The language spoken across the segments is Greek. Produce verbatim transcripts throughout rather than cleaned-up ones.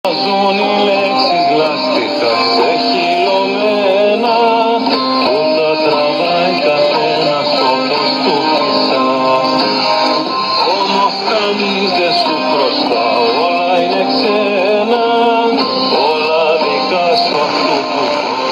Ζουν οι λέξεις λάστιχα ξεχυλωμένα που τα τραβάει καθένας όπως του φυσά. Όμως κανείς δεν σου χρωστά, όλα είναι ξένα, όλα δικά σου αυτού του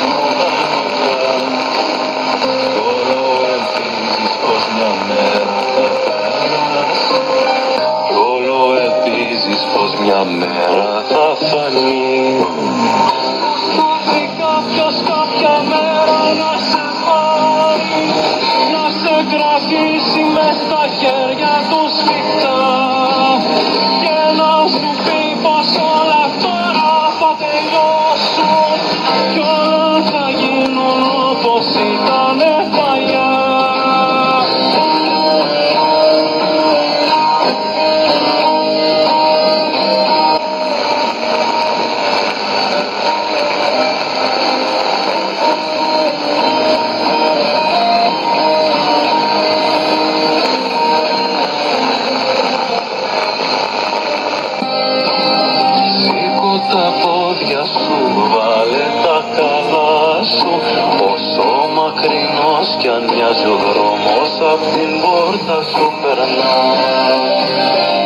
χρόνου όλο ελπίζεις πως μια μέρα θα περάσει κι όλο ελπίζεις πως μια μέρα θα φανεί. Μπορεί κάποιος κάποια μέρα να σε πάρει, να σε κρατήσει μες στα χέρια του σφιχτά και να σου πει πως όλα τώρα θα τελειώσουν κι όλα θα γίνουν όπως ήτανε παλιά. Τα πόδια σου, βάλε τα καλά σου, όσο μακρινός κι αν μοιάζει ο δρόμος απ' την πόρτα σου περνά.